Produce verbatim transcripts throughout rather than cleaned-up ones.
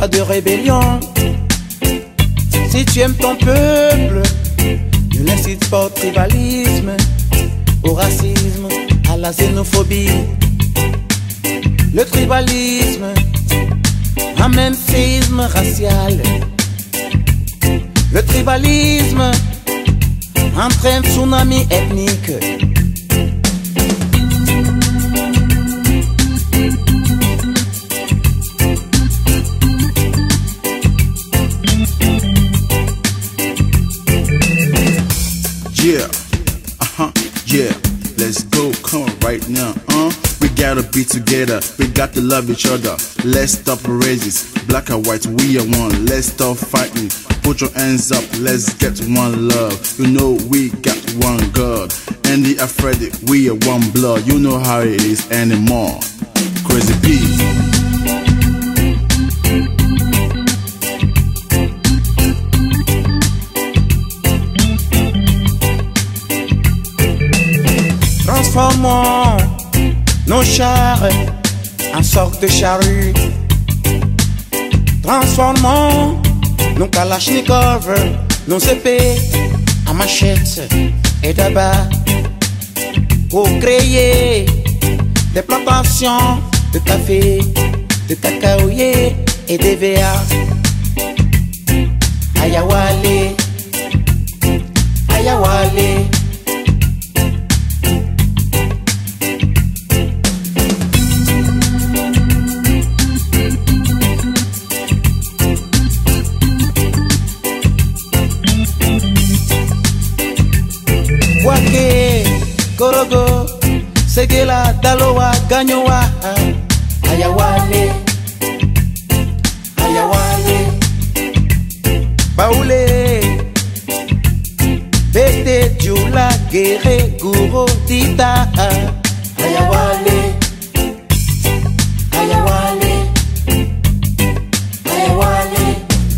pas de rébellion. Si tu aimes ton peuple, ne l'incite pas au tribalisme, au racisme, à la xénophobie. Le tribalisme amène séisme racial. Le tribalisme entraîne tsunami ethnique. Yeah, uh-huh, yeah, let's go, come on right now, uh we gotta be together, we got to love each other. Let's stop races, black and white, we are one. Let's stop fighting, put your hands up, let's get one love. You know we got one God, and the afraid we are one blood. You know how it is anymore. Crazy P. Transformons nos chars en sorte de charrue. Transformons nos kalachnikovs, nos épées en machettes et d'abat pour créer des plantations de café, de cacaoyer et d'E V A. Ayawale, ayawale. Wake, Korogo, Segela, Daloa, Ganyoa, Ayawale, Ayawale, Baoulé, Bete, Djoula, Guéré, Gouro, Tita, Ayawale, Ayawale, Ayawale.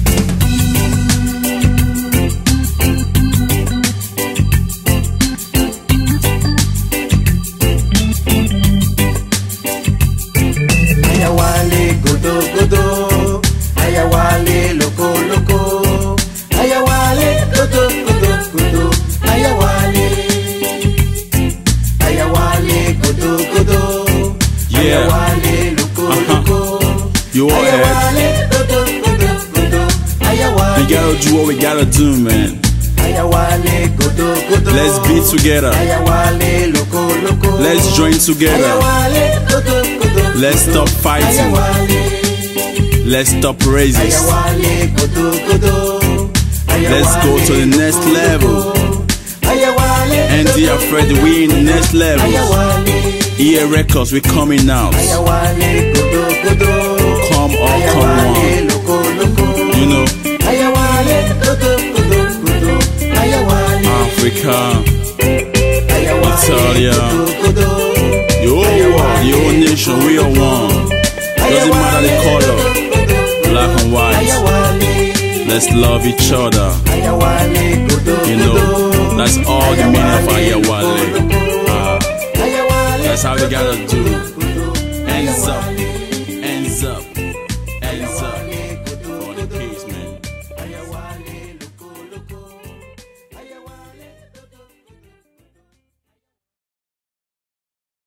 Godo, godo, ayawale, loco, loco, ayawale, godo, godo, godo, ayawale, ayawale, godo, godo, yeah. Ayawale, loco, loco, you all ayawale, godo, godo, godo, ayawale. We gotta do what we gotta do, man. Ayawale, godo, godo, let's be together. Ayawale, loco, loco, let's join together. Ayawale, godo, godo, let's stop fighting. Ayawale. Let's stop races. Ayawale, godo, godo. Ayawale, let's go to the next godo, level. Ayawale, and the afraid we in the next level. Ayawale, E A Records, we coming out. Ayawale, godo, godo. Come on, come on. Loco, loco. You know. Ayawale, godo, godo, godo. Ayawale, Africa, Ayawale, Italia, godo, godo. your whole world, your whole nation, we are one. Doesn't matter the color, black and white. Let's love each other. You know, that's all the meaning of Ayawale. Uh, that's how we gotta do.